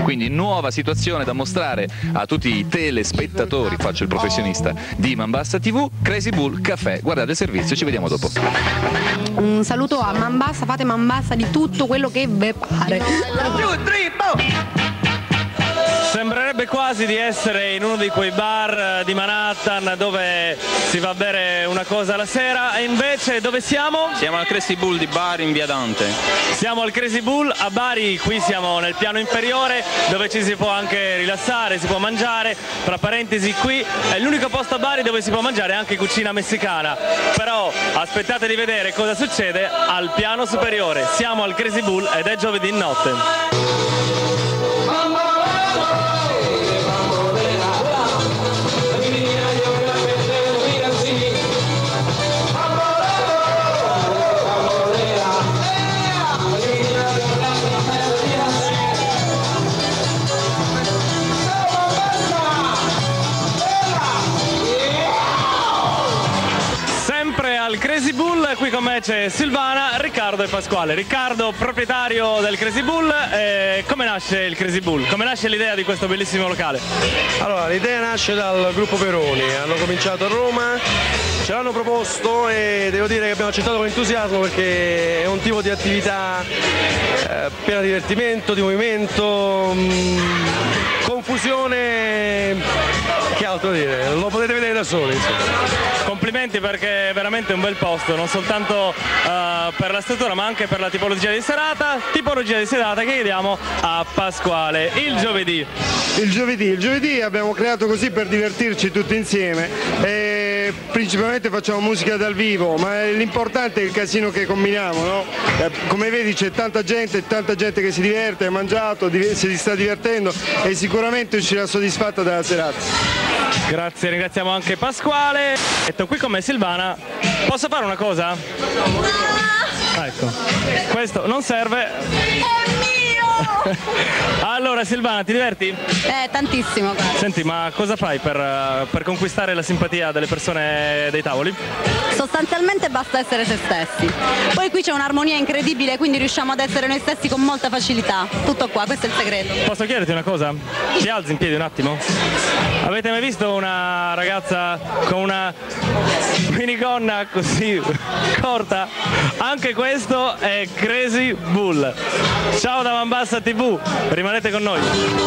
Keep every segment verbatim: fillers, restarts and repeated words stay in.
Quindi nuova situazione da mostrare a tutti i telespettatori, faccio il professionista, di Mambassa tivù, Crazy Bull Caffè. Guardate il servizio, ci vediamo dopo. Un saluto a Mambassa, fate Mambassa di tutto quello che vi pare. Sembrerebbe quasi di essere in uno di quei bar di Manhattan dove si va a bere una cosa la sera, e invece dove siamo? Siamo al Crazy Bull di Bari in via Dante. Siamo al Crazy Bull a Bari, qui siamo nel piano inferiore dove ci si può anche rilassare, si può mangiare. Tra parentesi, qui è l'unico posto a Bari dove si può mangiare anche cucina messicana, però aspettate di vedere cosa succede al piano superiore. Siamo al Crazy Bull ed è giovedì notte. Al Crazy Bull, qui con me c'è Silvana, Riccardo e Pasquale. Riccardo, proprietario del Crazy Bull, eh, come nasce il Crazy Bull? Come nasce l'idea di questo bellissimo locale? Allora, l'idea nasce dal gruppo Peroni, hanno cominciato a Roma, ce l'hanno proposto e devo dire che abbiamo accettato con entusiasmo perché è un tipo di attività eh, piena di divertimento, di movimento, mh, confusione, che altro dire, lo potete vedere da soli. Insomma. Complimenti, perché è veramente un bel posto, non soltanto uh, per la struttura ma anche per la tipologia di serata, tipologia di serata che chiediamo a Pasquale. Il giovedì. Il giovedì, il giovedì abbiamo creato così per divertirci tutti insieme e principalmente facciamo musica dal vivo, ma l'importante è il casino che combiniamo, no? Eh, come vedi c'è tanta gente, tanta gente che si diverte, ha mangiato, si sta divertendo e sicuramente uscirà soddisfatta dalla serata. Grazie, ringraziamo anche Pasquale. Etto, qui con me Silvana. Posso fare una cosa? No! Ecco, questo non serve. È mio! Allora Silvana, ti diverti? Eh, tantissimo. Guarda. Senti, ma cosa fai per, per conquistare la simpatia delle persone dei tavoli? Sostanzialmente basta essere se stessi. Poi qui c'è un'armonia incredibile, quindi riusciamo ad essere noi stessi con molta facilità. Tutto qua, questo è il segreto. Posso chiederti una cosa? Ti alzi in piedi un attimo? Avete mai visto una ragazza con una minigonna così corta? Anche questo è Crazy Bull. Ciao da Mambassa tivù, rimanete con noi.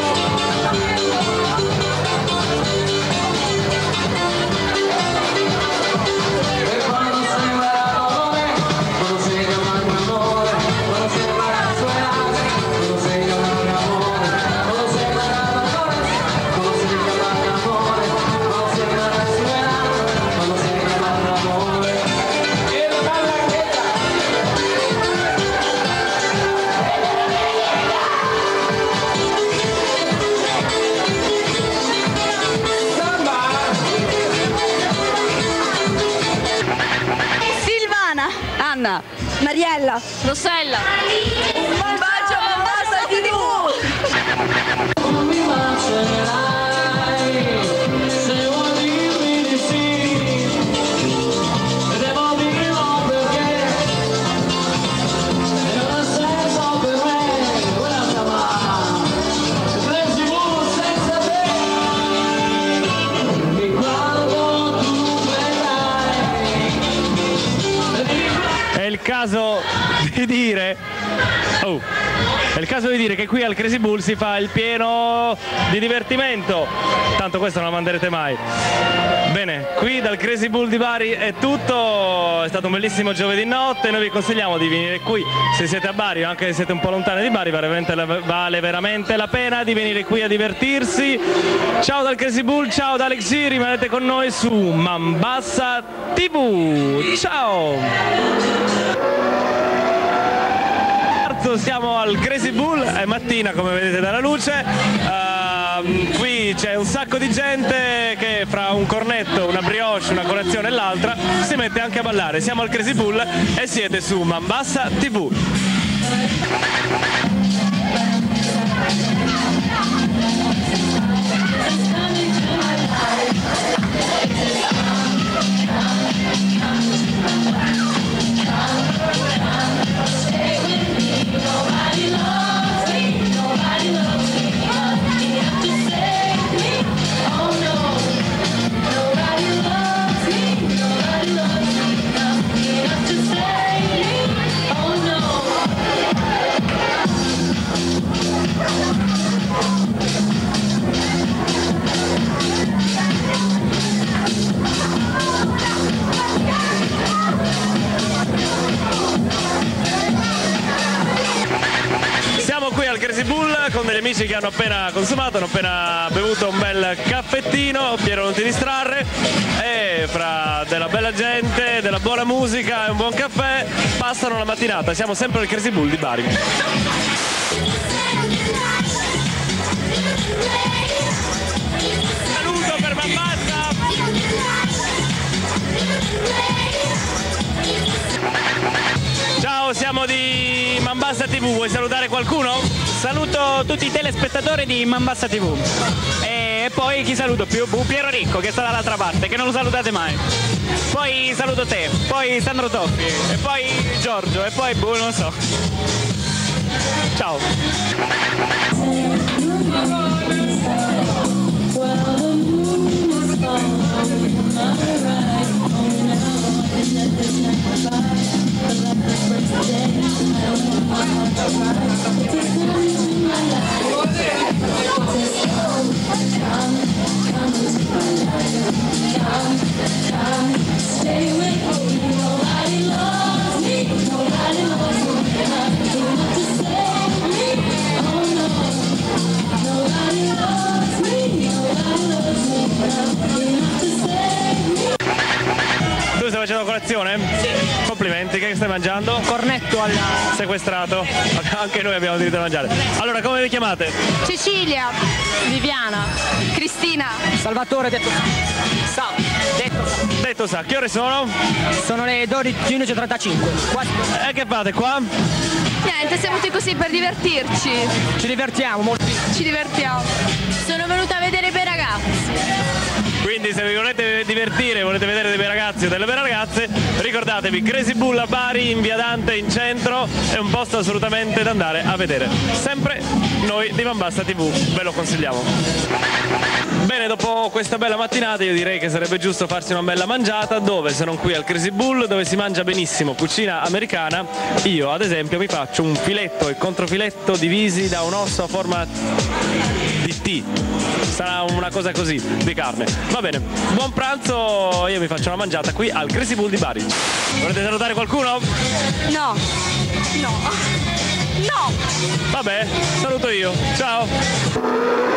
Anna, Mariella, Rossella. Un bacio a Mambassa tivù! È il caso di dire oh, è il caso di dire che qui al Crazy Bull si fa il pieno di divertimento, tanto questo non lo manderete mai. Bene, qui dal Crazy Bull di Bari è tutto, è stato un bellissimo giovedì notte, noi vi consigliamo di venire qui se siete a Bari o anche se siete un po' lontani di Bari, vale veramente, vale veramente la pena di venire qui a divertirsi. Ciao dal Crazy Bull, ciao da Alex G, rimanete con noi su Mambassa tivù, ciao! Siamo al Crazy Bull, è mattina come vedete dalla luce, uh, qui c'è un sacco di gente che fra un cornetto, una brioche, una colazione e l'altra si mette anche a ballare. Siamo al Crazy Bull e siete su Mambassa tivù. Nobody loves me, nobody loves me. con degli amici che hanno appena consumato, hanno appena bevuto un bel caffettino. Piero, non ti distrarre, e fra della bella gente, della buona musica e un buon caffè passano la mattinata. Siamo sempre al Crazy Bull di Bari. Saluto per Mambassa. Ciao, siamo di Mambassa tivù, vuoi salutare qualcuno? Saluto tutti i telespettatori di Mambassa tivù e poi chi saluto più? Piero Ricco che sta dall'altra parte, che non lo salutate mai. Poi saluto te, poi Sandro Toffi e poi Giorgio e poi boh, non so. Ciao. Tu stai facendo colazione? Sì. Complimenti, che stai mangiando? Cornetto alla... Sequestrato. Anche noi abbiamo diritto a mangiare. Allora, come vi chiamate? Cecilia, Viviana, Cristina, Salvatore detto sa. Detto sa. Detto sa, che ore sono? Sono le dodici e trentacinque. Quasi. E che fate qua? niente, siamo tutti così per divertirci. Ci divertiamo molto. Ci divertiamo. Sono venuta a vedere i bei ragazzi. Quindi se vi volete divertire, volete vedere dei bei ragazzi o delle belle ragazze, ricordatevi Crazy Bull a Bari, in via Dante, in centro, è un posto assolutamente da andare a vedere. Sempre noi di Mambassa tivù, ve lo consigliamo. Bene, dopo questa bella mattinata io direi che sarebbe giusto farsi una bella mangiata, dove se non qui al Crazy Bull, dove si mangia benissimo cucina americana. Io ad esempio mi faccio un filetto e controfiletto divisi da un osso a forma di T. Sarà una cosa così di carne. Va bene, buon pranzo, io mi faccio una mangiata qui al Crazy Bull di Bari. Volete salutare qualcuno? No. No. No. Vabbè, saluto io. Ciao.